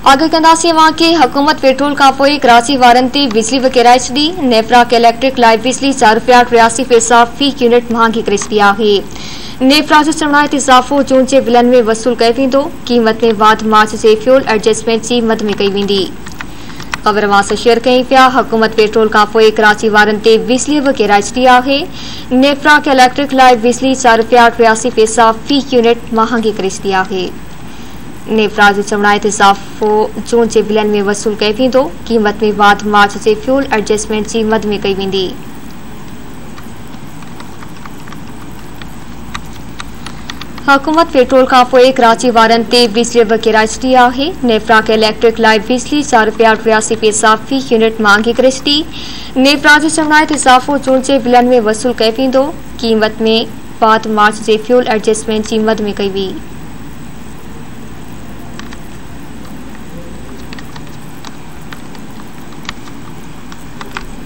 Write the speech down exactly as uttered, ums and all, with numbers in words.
आगे कंदासीं अवां खे हुकूमत पेट्रोल खां पोइ कराची वारनि ते बिजली वकेराए छॾी। नेफ्राक इलेक्ट्रिक लाइट बिजली चार रुपया टियासी पैसा फी यूनिट महांगी करे छॾी आहे। नेफ्रा जो चवणु आहे त इज़ाफ़ो जून जे बिलनि में वसूल कयो वेंदो। क़ीमत में वाध मार्च जे फ्यूल एडजस्टमेंट जी मद में कई वेंदी। ख़बर अवां सां शेयर कई पिया। हुकूमत पेट्रोल खां पोइ कराची वारनि ते बिजली वकेराए छॾी आहे। नेफ्राक इलेक्ट्रिक लाइट बिजली चार रुपया टियासी पैसा फी यूनिट महांगी करे छॾी आहे। नेफ्रा जो चवणु आहे त इज़ाफ़ो जून जे बिलनि में वसूल कयो वेंदो। क़ीमत में वाध मार्च जे फ्यूल एडजस्टमेंट जी मद में कई वेंदी। हुकूमत पेट्रोल खां पोइ कराची वारनि ते बिजली वकेराए छॾी आहे। नेफ्राक इलेक्ट्रिक लाइट बिजली चार रुपया टियासी पैसा फी यूनिट महांगी करे छॾी। नेफ्रा जो चवणु आहे त इज़ाफ़ो जून जे बिलनि में वसूल कयो वेंदो। क़ीमत में वाध मार्च जे फ्यूल एडजस्टमेंट जी मद में कई हुई।